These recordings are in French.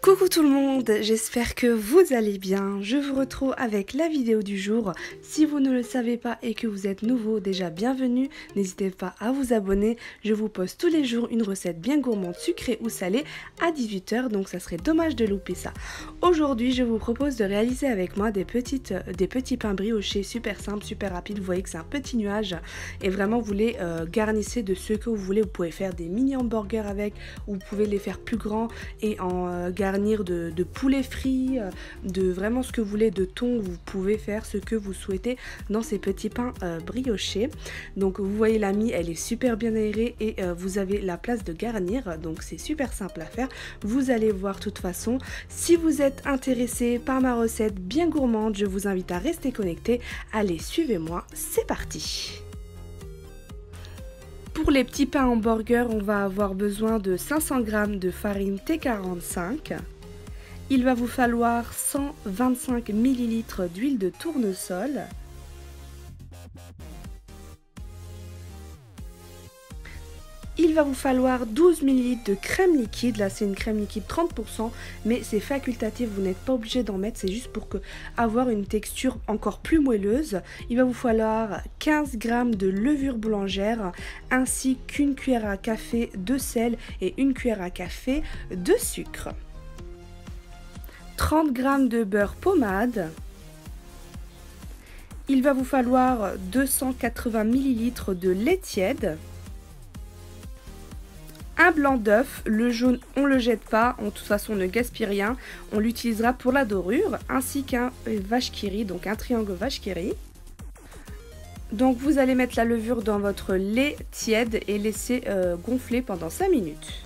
Coucou tout le monde, j'espère que vous allez bien. Je vous retrouve avec la vidéo du jour. Si vous ne le savez pas et que vous êtes nouveau, déjà bienvenue. N'hésitez pas à vous abonner. Je vous poste tous les jours une recette bien gourmande, sucrée ou salée à 18 h, donc ça serait dommage de louper ça. Aujourd'hui, je vous propose de réaliser avec moi des petits pains briochés super simples, super rapides. Vous voyez que c'est un petit nuage et vraiment vous les garnissez de ce que vous voulez. Vous pouvez faire des mini hamburgers avec, ou vous pouvez les faire plus grands et en garnir de poulet frit, de vraiment ce que vous voulez, de thon. Vous pouvez faire ce que vous souhaitez dans ces petits pains briochés. Donc vous voyez la mie, elle est super bien aérée et vous avez la place de garnir, donc c'est super simple à faire. Vous allez voir de toute façon. Si vous êtes intéressé par ma recette bien gourmande, je vous invite à rester connecté. Allez, suivez-moi, c'est parti. Pour les petits pains hamburger, on va avoir besoin de 500 g de farine T45. Il va vous falloir 125 ml d'huile de tournesol. Il va vous falloir 12 ml de crème liquide. Là, c'est une crème liquide 30%, mais c'est facultatif, vous n'êtes pas obligé d'en mettre, c'est juste pour avoir une texture encore plus moelleuse. Il va vous falloir 15 g de levure boulangère, ainsi qu'une cuillère à café de sel et une cuillère à café de sucre. 30 g de beurre pommade. Il va vous falloir 280 ml de lait tiède. Un blanc d'œuf, le jaune on le jette pas, de toute façon on ne gaspille rien, on l'utilisera pour la dorure, ainsi qu'un vache qui rit, donc un triangle vache qui rit. Donc vous allez mettre la levure dans votre lait tiède et laisser gonfler pendant 5 minutes.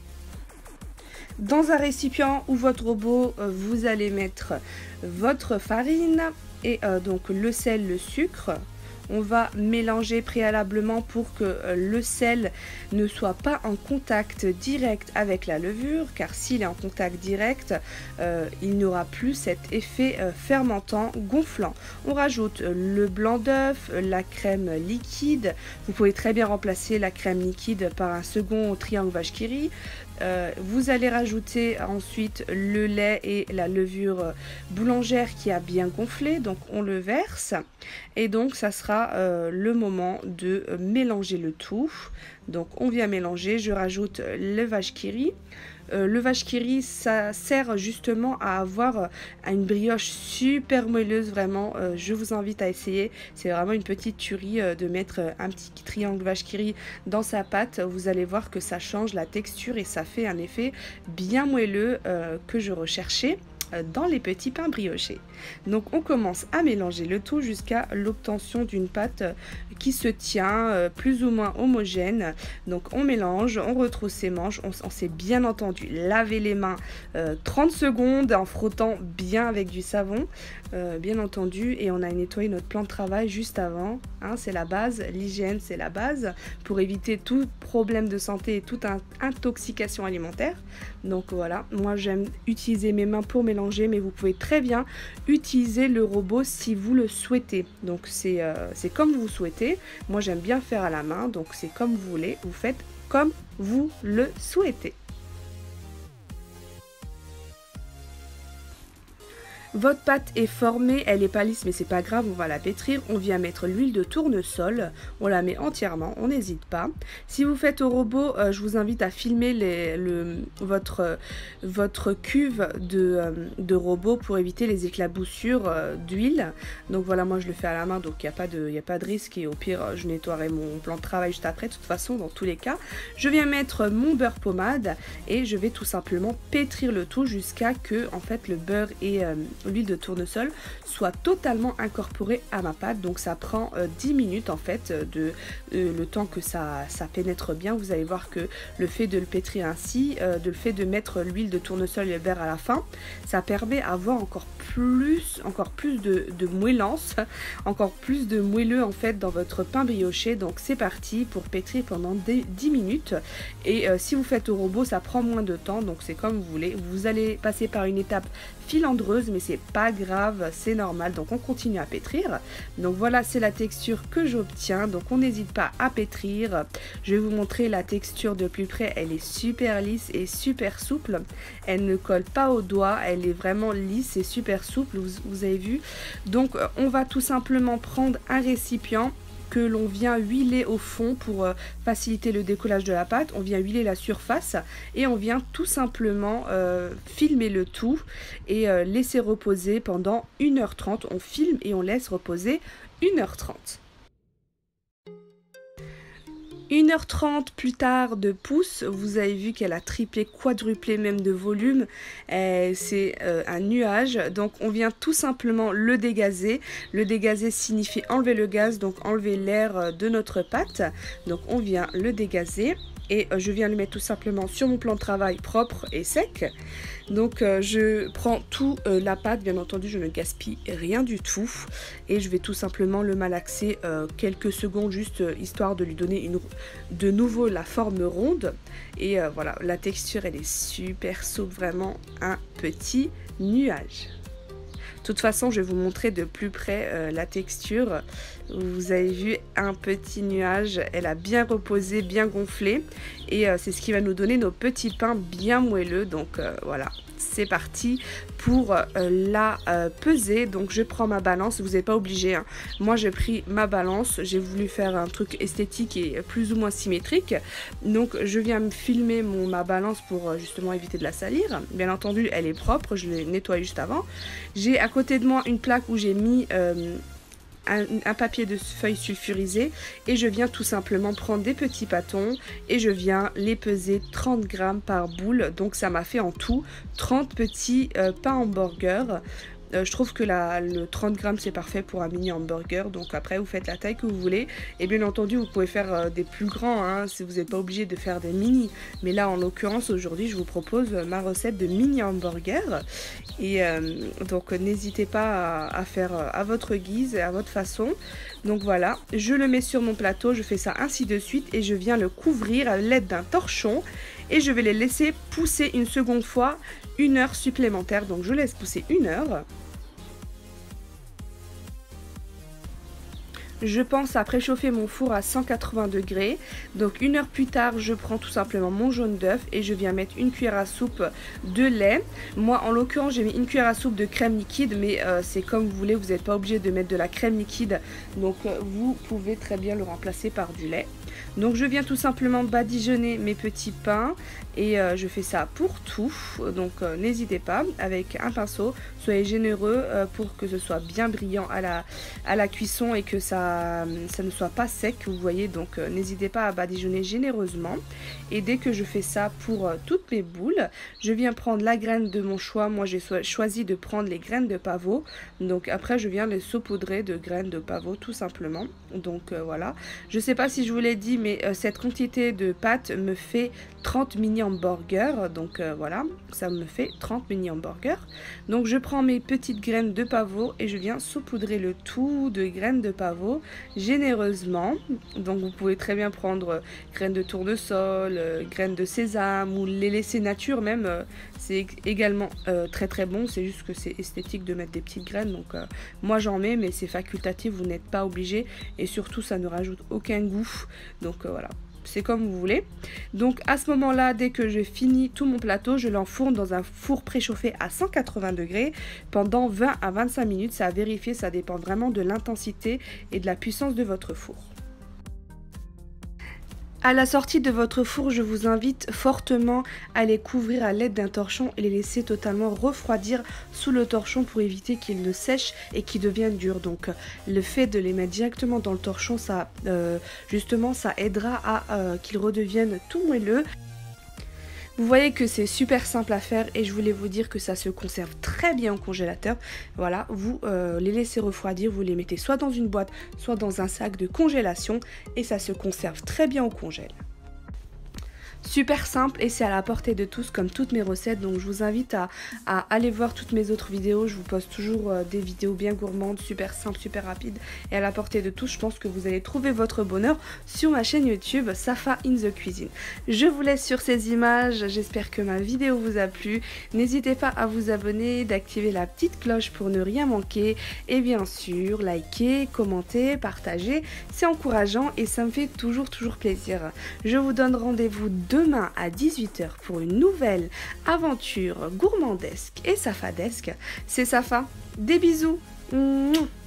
Dans un récipient ou votre robot, vous allez mettre votre farine et donc le sel, le sucre. On va mélanger préalablement pour que le sel ne soit pas en contact direct avec la levure, car s'il est en contact direct, il n'aura plus cet effet fermentant, gonflant. On rajoute le blanc d'œuf, la crème liquide. Vous pouvez très bien remplacer la crème liquide par un second triangle vache qui rit. Vous allez rajouter ensuite le lait et la levure boulangère qui a bien gonflé, donc on le verse et donc ça sera le moment de mélanger le tout. Donc on vient mélanger, je rajoute le vache qui rit. Le vache qui rit, ça sert justement à avoir une brioche super moelleuse, vraiment je vous invite à essayer. C'est vraiment une petite tuerie de mettre un petit triangle vache qui rit dans sa pâte. Vous allez voir que ça change la texture et ça fait un effet bien moelleux que je recherchais dans les petits pains briochés. Donc on commence à mélanger le tout jusqu'à l'obtention d'une pâte qui se tient plus ou moins homogène. Donc on mélange, on retrousse ses manches, on s'est bien entendu laver les mains 30 secondes en frottant bien avec du savon, bien entendu, et on a nettoyé notre plan de travail juste avant, hein, c'est la base, l'hygiène c'est la base pour éviter tout problème de santé et toute intoxication alimentaire. Donc voilà, moi j'aime utiliser mes mains pour mélanger, mais vous pouvez très bien utiliser le robot si vous le souhaitez. Donc c'est comme vous souhaitez. Moi j'aime bien faire à la main, donc c'est comme vous voulez, vous faites comme vous le souhaitez. Votre pâte est formée, elle est pas lisse mais c'est pas grave, on va la pétrir. On vient mettre l'huile de tournesol, on la met entièrement, on n'hésite pas. Si vous faites au robot, je vous invite à filmer votre cuve de robot pour éviter les éclaboussures d'huile. Donc voilà, moi je le fais à la main, donc il n'y a pas de risque, et au pire je nettoierai mon plan de travail juste après. De toute façon, dans tous les cas, je viens mettre mon beurre pommade et je vais tout simplement pétrir le tout jusqu'à que en fait le beurre et l'huile de tournesol soit totalement incorporée à ma pâte. Donc ça prend 10 minutes en fait, le temps que ça pénètre bien. Vous allez voir que le fait de le pétrir ainsi, le fait de mettre l'huile de tournesol et le beurre à la fin, ça permet d'avoir encore plus de moellance, encore plus de moelleux en fait dans votre pain brioché. Donc c'est parti pour pétrir pendant 10 minutes. Et si vous faites au robot, ça prend moins de temps, donc c'est comme vous voulez. Vous allez passer par une étape filandreuse, mais c'est pas grave, c'est normal, donc on continue à pétrir. Donc voilà, c'est la texture que j'obtiens, donc on n'hésite pas à pétrir. Je vais vous montrer la texture de plus près, elle est super lisse et super souple, elle ne colle pas aux doigts, elle est vraiment lisse et super souple, vous avez vu. Donc on va tout simplement prendre un récipient que l'on vient huiler au fond pour faciliter le décollage de la pâte. On vient huiler la surface et on vient tout simplement filmer le tout et laisser reposer pendant 1h30. On filme et on laisse reposer 1h30. 1h30 plus tard de pouce, vous avez vu qu'elle a triplé, quadruplé même de volume. C'est un nuage, donc on vient tout simplement le dégazer. Le dégazer signifie enlever le gaz, donc enlever l'air de notre pâte. Donc on vient le dégazer et je viens le mettre tout simplement sur mon plan de travail propre et sec. Donc je prends tout la pâte, bien entendu je ne gaspille rien du tout et je vais tout simplement le malaxer quelques secondes juste histoire de lui donner de nouveau la forme ronde. Et voilà, la texture elle est super souple, vraiment un petit nuage. De toute façon, je vais vous montrer de plus près la texture. Vous avez vu un petit nuage, elle a bien reposé, bien gonflé. Et c'est ce qui va nous donner nos petits pains bien moelleux. Donc voilà, c'est parti pour la peser. Donc je prends ma balance, vous n'êtes pas obligé, hein. Moi j'ai pris ma balance, j'ai voulu faire un truc esthétique et plus ou moins symétrique. Donc je viens me filmer ma balance pour justement éviter de la salir. Bien entendu elle est propre, je l'ai nettoyée juste avant. J'ai à côté de moi une plaque où j'ai mis un papier de feuille sulfurisé et je viens tout simplement prendre des petits bâtons et je viens les peser 30 grammes par boule. Donc ça m'a fait en tout 30 petits pains hamburger. Je trouve que le 30 grammes c'est parfait pour un mini hamburger, donc après vous faites la taille que vous voulez et bien entendu vous pouvez faire des plus grands, hein, si vous n'êtes pas obligé de faire des mini, mais là en l'occurrence aujourd'hui je vous propose ma recette de mini hamburger et donc n'hésitez pas à faire à votre guise et à votre façon. Donc voilà, je le mets sur mon plateau, je fais ça ainsi de suite et je viens le couvrir à l'aide d'un torchon et je vais les laisser pousser une seconde fois 1 heure supplémentaire. Donc je laisse pousser 1 heure. Je pense à préchauffer mon four à 180 degrés. Donc 1 heure plus tard, je prends tout simplement mon jaune d'œuf et je viens mettre une cuillère à soupe de lait. Moi, en l'occurrence, j'ai mis une cuillère à soupe de crème liquide, mais c'est comme vous voulez, vous n'êtes pas obligé de mettre de la crème liquide. Donc vous pouvez très bien le remplacer par du lait. Donc je viens tout simplement badigeonner mes petits pains et je fais ça pour tout. Donc n'hésitez pas avec un pinceau, soyez généreux pour que ce soit bien brillant à la cuisson et que ça ne soit pas sec, vous voyez. Donc n'hésitez pas à badigeonner généreusement. Et dès que je fais ça pour toutes mes boules, je viens prendre la graine de mon choix. Moi j'ai choisi de prendre les graines de pavot. Donc après je viens les saupoudrer de graines de pavot tout simplement. Donc voilà, je sais pas si je vous l'ai dit, mais cette quantité de pâte me fait 30 mini hamburgers. Donc voilà, ça me fait 30 mini hamburgers. Donc je prends mes petites graines de pavot et je viens saupoudrer le tout de graines de pavot généreusement. Donc vous pouvez très bien prendre graines de tournesol, graines de sésame ou les laisser nature même. C'est également très très bon, c'est juste que c'est esthétique de mettre des petites graines. Donc moi j'en mets, mais c'est facultatif, vous n'êtes pas obligé et surtout ça ne rajoute aucun goût. Donc voilà, c'est comme vous voulez. Donc à ce moment là, dès que j'ai fini tout mon plateau, je l'enfourne dans un four préchauffé à 180 degrés pendant 20 à 25 minutes. Ça à vérifier, ça dépend vraiment de l'intensité et de la puissance de votre four. À la sortie de votre four, je vous invite fortement à les couvrir à l'aide d'un torchon et les laisser totalement refroidir sous le torchon pour éviter qu'ils ne sèchent et qu'ils deviennent durs. Donc le fait de les mettre directement dans le torchon, ça justement ça aidera à qu'ils redeviennent tout moelleux. Vous voyez que c'est super simple à faire et je voulais vous dire que ça se conserve très bien au congélateur. Voilà, vous les laissez refroidir, vous les mettez soit dans une boîte, soit dans un sac de congélation et ça se conserve très bien au congèle. super simple et c'est à la portée de tous comme toutes mes recettes. Donc je vous invite à aller voir toutes mes autres vidéos. Je vous poste toujours des vidéos bien gourmandes, super simples, super rapides et à la portée de tous. Je pense que vous allez trouver votre bonheur sur ma chaîne YouTube Safa in the Cuisine. Je vous laisse sur ces images. J'espère que ma vidéo vous a plu. N'hésitez pas à vous abonner, d'activer la petite cloche pour ne rien manquer et bien sûr liker, commenter, partager. C'est encourageant et ça me fait toujours plaisir. Je vous donne rendez-vous demain à 18 h pour une nouvelle aventure gourmandesque et safadesque. C'est Safa. Des bisous. Mouah.